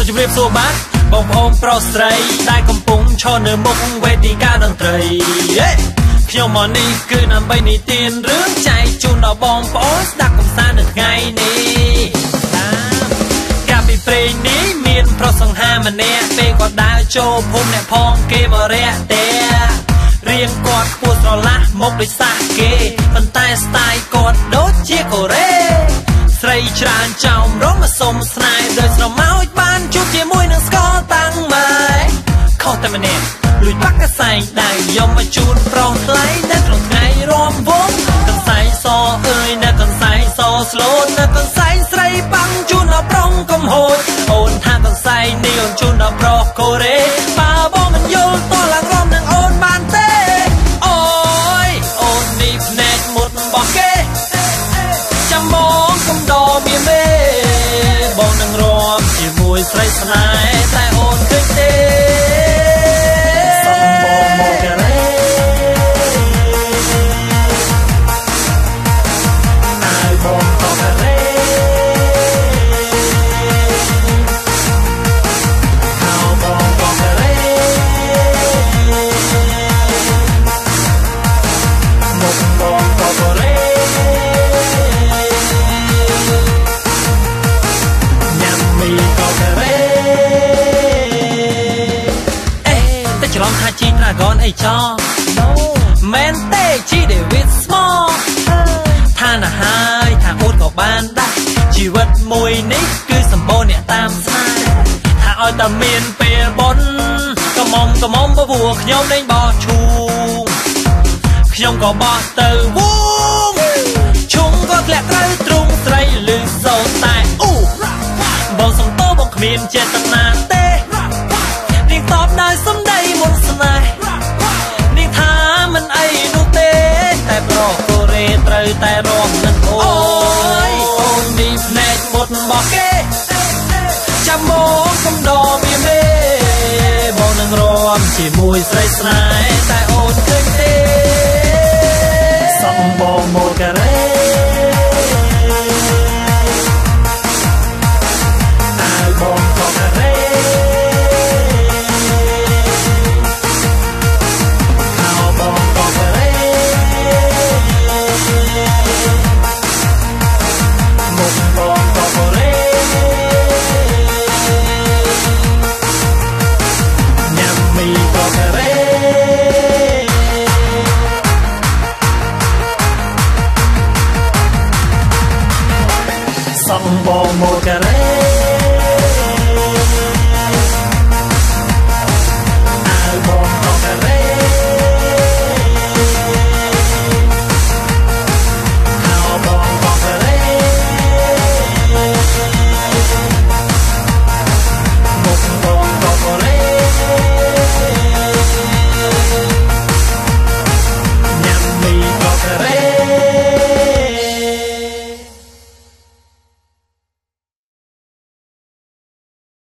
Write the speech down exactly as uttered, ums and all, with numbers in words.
ជំរាបសួរបាទបងប្អូនប្រុសស្រីដែលកំពុងឈរនៅមុខវេទិកាតន្ត្រីខ្ញុំមកនេះគឺដើម្បីនិទានរឿងចែកជូនដល់បងប្អូនស្ដាប់កំសាន្តនៅថ្ងៃនេះកាលពីព្រេងនេះមានប្រុសសង្ហាម្នាក់ពេលគាត់ដើរចូលភូមិអ្នកផងគេបរិយតែរៀងគាត់ខ្ពស់ស្រឡះមុខដូចសាសគេប៉ុន្តែស្ទាយគាត់ដូចជាកូរ៉េស្រីច្រើនចោមរំមកសុំស្នេហ៍ដោយស្រមោចបានជួបជាមួយនឹងស្គរតាំងម៉ែខុសតែម្នាក់លួចបាក់កសែងដៃយកមកជូនប្រុសថ្លៃនៅក្នុងថ្ងៃរំវងកសែងសអើយនៅកសែងសស្លូតនៅកសែងស្រីបាំងជូនដល់ប្រុសកំហូចអូនថាកសែងនេះអូនជូនដល់ប្រុសកូរ៉េបើបងមិនយល់តឡើងរំនឹងអូនបានទេអូយអូននេះភ្នែកមុតរបស់គេចាំបងកុំដមានមេបងនឹងរំជាមួយស្រីស្នេហ៍តែអូនឃើញទេសំបងមកការ៉េណាយបងតការ៉េហៅបងតការ៉េមកបងតការ៉េច្រឡំថាជី Dragon អីចោមែនទេជី David Small ថាណាហើយថាអួតក៏បានដែរជីវិតមួយនេះគឺសម្បូរអ្នកតាមស្នេហ៍ថាឲ្យតែមានពេលបុណ្យកំមុំកំមុំបបួខ្ញុំលេងបោះឈូងខ្ញុំក៏បោះទៅវងឈុងក៏ធ្លាក់ត្រូវទ្រូងស្រីលឺសូរតែអ៊ូបងសំតោបងគ្មានចេតនាទេនាងតបដោយសំដីមុនស្នេហ៍នាងថាមិនអីនោះទេតែប្រុសកូរ៉េត្រូវតែរំនឹងអូយអូននេះភ្នែកមុតរបស់គេចាំមកកំដរមានមេបងនឹងរំជាមួយស្រីស្នេហ៍តែអូនឃើញទេសំបងមកការ៉េបងក៏ការ៉េហៅបងក៏ការ៉េមកបងក៏ការ៉េញ៉ាំមីក៏ការ៉េសំបងមកការ៉េ